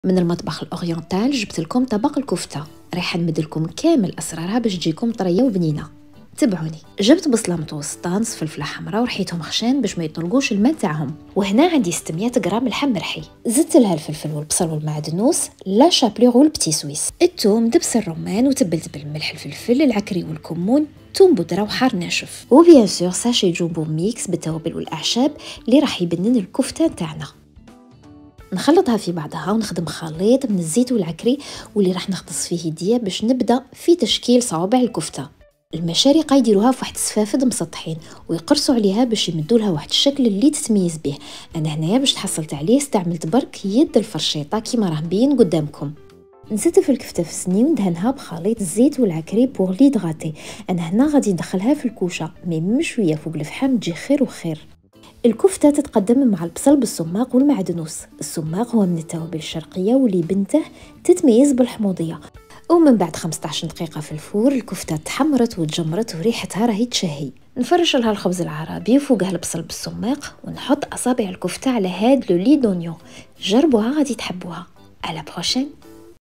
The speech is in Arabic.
من المطبخ الاورينتال جبت لكم طبق الكفته. رايحه نمد لكم كامل اسرارها باش تجيكم طريه وبنينه. تبعوني. جبت بصله متوسطه، نص فلفله حمراء ورحيتهم خشان باش ما يطلقوش الماء تاعهم. وهنا عندي 600 غرام لحم مرحي، زدت لها الفلفل والبصل والمعدنوس، لا شابلور والبتي سويس، الثوم، دبس الرمان، وتبلت بالملح، الفلفل العكري والكمون، ثوم بودره وحار ناشف، وبيان سور ساشي جومبو ميكس بالتوابل والاعشاب اللي راح يبنن الكفته تاعنا. نخلطها في بعضها ونخدم خليط من الزيت والعكري واللي راح نختص فيه يديا باش نبدا في تشكيل صوابع الكفته. المشارقه يديروها في واحد السفافد مسطحين ويقرصوا عليها باش يمدوا لها واحد الشكل اللي تتميز به. انا هنايا باش تحصلت عليه استعملت برك يد الفرشيطه كيما راه مبين قدامكم. نزيد في الكفته في سني وندهنها بخليط الزيت والعكري بوغ ليدغاتي. انا هنا غادي ندخلها في الكوشه مي مشويه فوق الفحم تجي خير وخير. الكفتة تتقدم مع البصل بالسماق والمعدنوس. السماق هو من التوابل الشرقية واللي بنته تتميز بالحموضية. ومن بعد 15 دقيقة في الفور الكفتة تحمرت وتجمرت وريحتها راهي تشهي. نفرش لها الخبز العربي وفوقها البصل بالسماق ونحط أصابع الكفتة على هاد لو لي دونيون. جربوها غادي تحبوها. على بروشين.